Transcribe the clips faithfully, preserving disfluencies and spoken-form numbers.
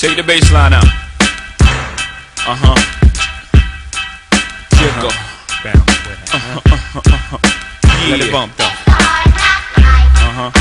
Take the bass line out. Uh-huh. Jiggle. Uh-huh. Uh-huh. Uh-huh. Yeah. Let it bump though. Uh-huh.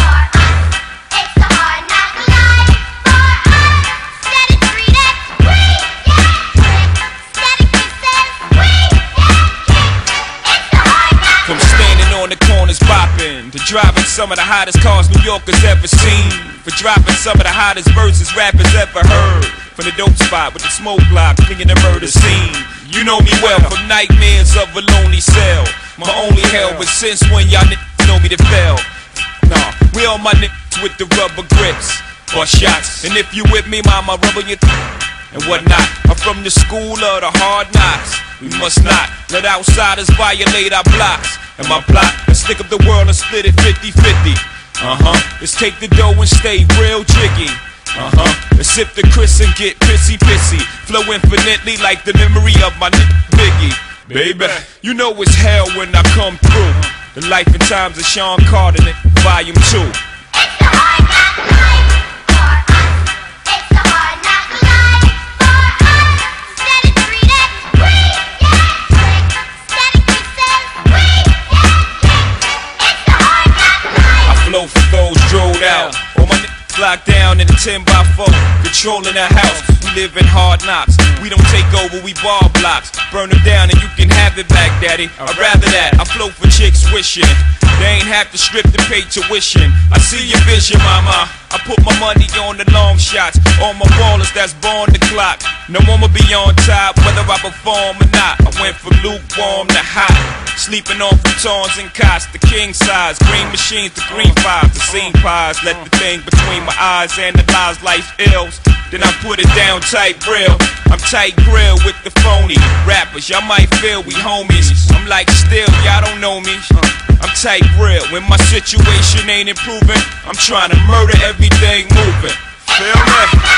From standing on the corners bopping to driving some of the hottest cars New Yorkers ever seen, for dropping some of the hottest verses rappers ever heard, from the dope spot with the smoke block cleaning the murder scene. You know me well from nightmares of a lonely cell. My only hell was since when y'all niggas know me to fail. Nah, we all my niggas with the rubber grips or shots, and if you with me, mama, rubber your th and whatnot. I'm from the school of the hard knocks. We must not let outsiders violate our blocks. And my block, let's stick up the world and split it fifty fifty. Uh-huh. Let's take the dough and stay real jiggy. Uh-huh. Let's sip the Chris and get pissy pissy. Flow infinitely like the memory of my nigga Biggie. Baby, you know it's hell when I come through. The life and times of Sean Carter, volume two. It's the hard knock life for us. It's the hard knock life for us. Steady treated, we get tricked. Steady kisses, we get kicked. It's the hard knock life. I flow for those drilled out. All my niggas locked down in a ten by four, controlling the house. We live in hard knocks. We don't take over, we ball blocks. Burn them down and you can have it back, daddy. I'd rather that. I flow for chicks wishing they ain't have to strip to pay tuition. I see your vision, mama. I put my money on the long shots. All my ballers that's born the clock. No one will be on top whether I perform or not. I went from lukewarm to hot, sleeping on futons and cots, the king size, green machines, the green fives, the scene pies. Let the thing between my eyes analyze life's ills. Then I put it down tight real. I'm tight grill with the phony rappers. Y'all might feel we homies. I'm like still, y'all don't know me. I'm tight real. When my situation ain't improving, I'm trying to murder everything moving. Feel me?